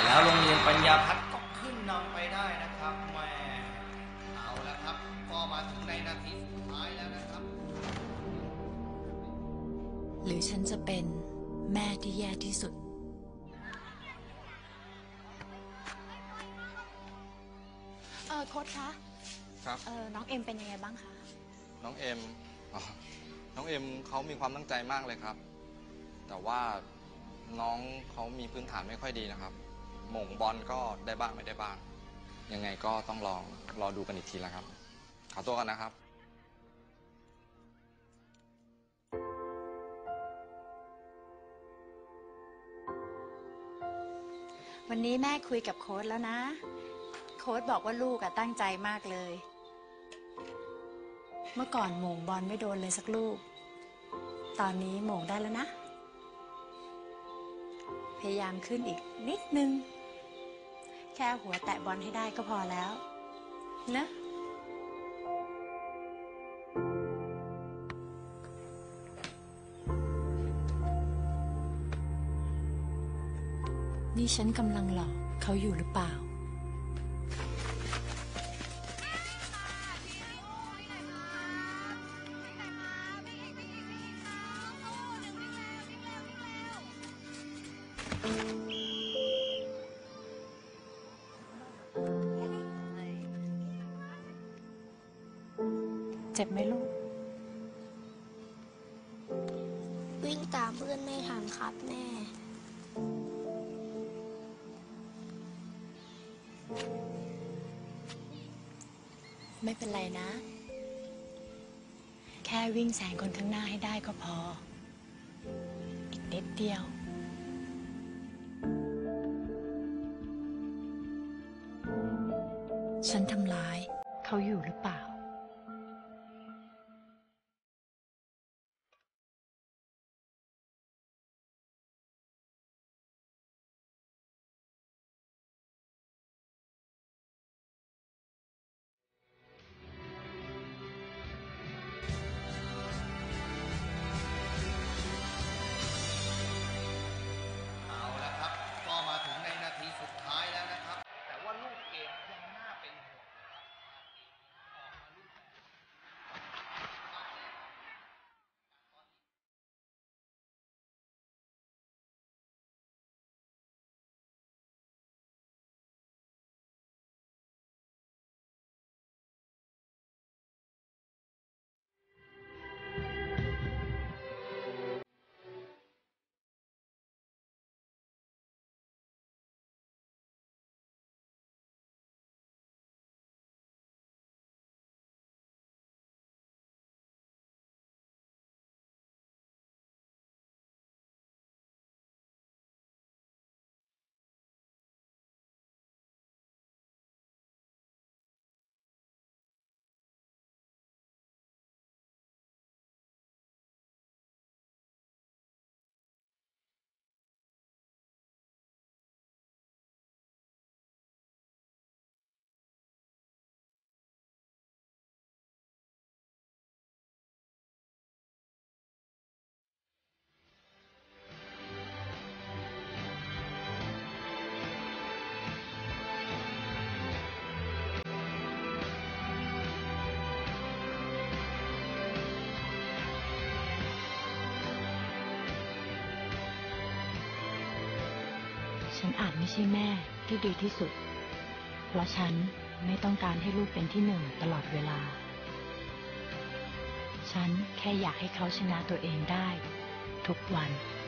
แล้วโรงเรียนปัญญาพัฒน์ก็ขึ้นนำไปได้นะครับแม่เอาละครับก็มาถึงในนาทีสุดท้ายแล้วนะครับหรือฉันจะเป็นแม่ที่แย่ที่สุดโค้ชคะครับน้องเอ็มเป็นยังไงบ้างคะน้องเอ็มน้องเอ็มเขามีความตั้งใจมากเลยครับแต่ว่าน้องเขามีพื้นฐานไม่ค่อยดีนะครับหม่งบอลก็ได้บ้างไม่ได้บ้างยังไงก็ต้องรอดูกันอีกทีแล้วครับขอตัวกันนะครับวันนี้แม่คุยกับโค้ชแล้วนะโค้ชบอกว่าลูกตั้งใจมากเลยเมื่อก่อนหม่งบอลไม่โดนเลยสักลูกตอนนี้หม่งได้แล้วนะพยายามขึ้นอีกนิดนึงแค่หัวแตะบอลให้ได้ก็พอแล้วนะนี่ฉันกำลังหลอกเขาอยู่หรือเปล่าเจ็บไหมลูกวิ่งตามเพื่อนไม่ทันครับแม่ไม่เป็นไรนะแค่วิ่งแซงคนข้างหน้าให้ได้ก็พออีกนิดเดียวฉันทำร้ายเขาอยู่หรือเปล่าเอาละครับก็มาถึงในนาทีสุดท้ายแล้วนะครับแต่ว่าลูกเกมยังน่าเป็นห่วงนะครับออกมาลูกฉันอาจไม่ใช่แม่ที่ดีที่สุดเพราะฉันไม่ต้องการให้ลูกเป็นที่หนึ่งตลอดเวลาฉันแค่อยากให้เขาชนะตัวเองได้ทุกวัน